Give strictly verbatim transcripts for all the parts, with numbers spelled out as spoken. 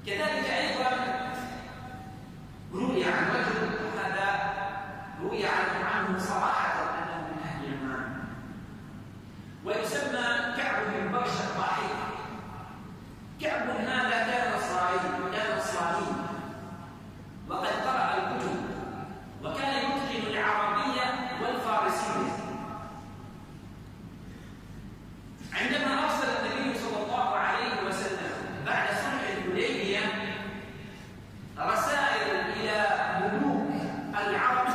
كذلك أيضا روي عن رجل، هذا روي عنه صراحة أنه من أهل عمان، ويسمى كعب بن برشة الضاحي. كعب هذا كان نصراني كان نصراني وقد قرأ الكتب، وكان يتقن العربية والفارسية. عندما أرسل النبي صلى الله عليه وسلم بعد صلح الحديبية رسائل إلى ملوك العرب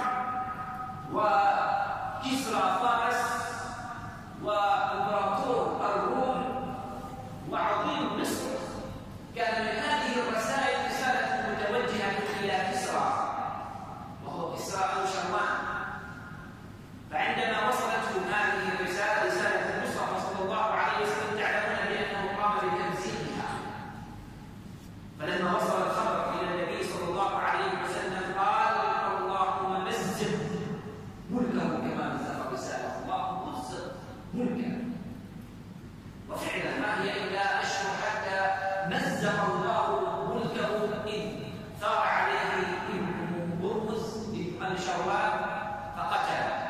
وكسرى فارس وإمبراطور الروم وعظيم مصر، كان من هذه الرسائل رسالة متوجهة إلى كسرى وهو كسرى نوشروان. فعندما وصلته هذه الرسالة رسالة المصطفى صلى الله عليه وسلم تعلمون بأنه قام بتنزيلها، فلما وصل الخبر إلى النبي صلى الله عليه وسلم قال اللهم مزق ملكه كما مزق الرسالة، اللهم مزق ملكه. وفعلا ما هي إلا أشهر حتى مزق الله ملكه إذ ثار عليه ابن هرمز بن أنشروان فقتله.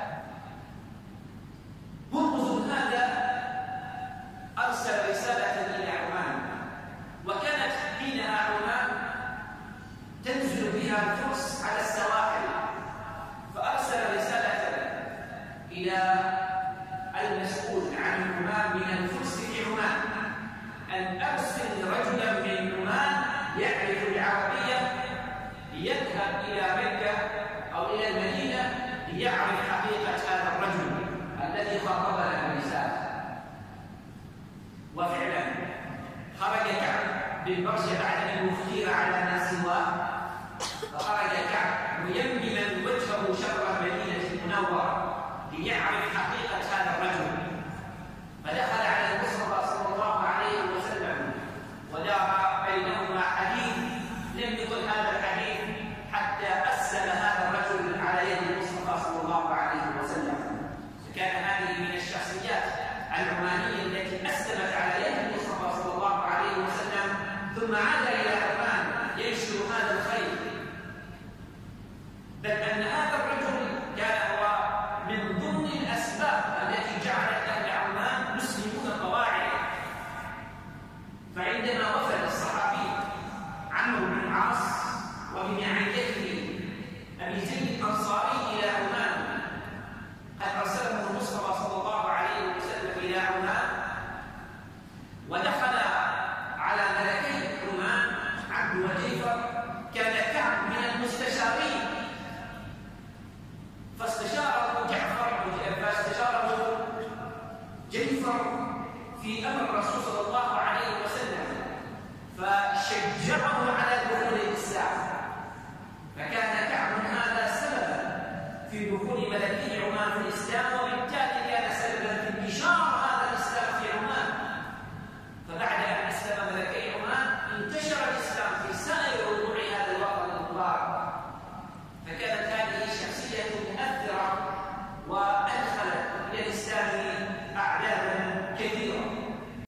هرمز هذا أرسل رسالة إلى عمان، وكانت حينها عمان تنزل بها الفرس على السواحل، فأرسل رسالة إلى المسؤول عن عمان من الفرس في عمان أن أرسل رجلا من عمان يعرف العربية ليذهب إلى مكة أو إلى المدينة ليعرف حقيقة هذا الرجل الذي خاطبنا بالرسالة. وفعلا خرج كعب بن برشة بعد أن اختير على ما سواه، فخرج كعب ميمنا وجهه شر المدينة المنورة ليعرف حقيقة هذا الرجل، فدخل على المصطفى صلى الله عليه وسلم ودار بينهما حديث لم يطل هذا الحديث حتى أسلم هذا الرجل على يد المصطفى صلى الله عليه وسلم. فكان هذه من الشخصيات العمانية التي أسلمت على يد المصطفى صلى الله عليه وسلم، ثم عاد إلى عمان ينشر هذا الخير. بل أن هذا الرجل كان هو من ضمن الأسباب التي جعلت أهل عمان مسلمون قواعد. فعندما وفد الصحابي عمرو بن العاص وبمعيته أبي زيد الأنصاري إلى عمان، قد أرسله المصطفى صلى الله عليه وسلم إلى عمان، ودخل على ملكي عمان عبد وجيفر، كان كعب من المستشارين، فاستشاره جعفر فاستشاره جيفر في أمر الرسول صلى الله عليه وسلم، فشجعه على دخول الإسلام. فكان كعب هذا سببا في دخول ملكي عمان في الإسلام،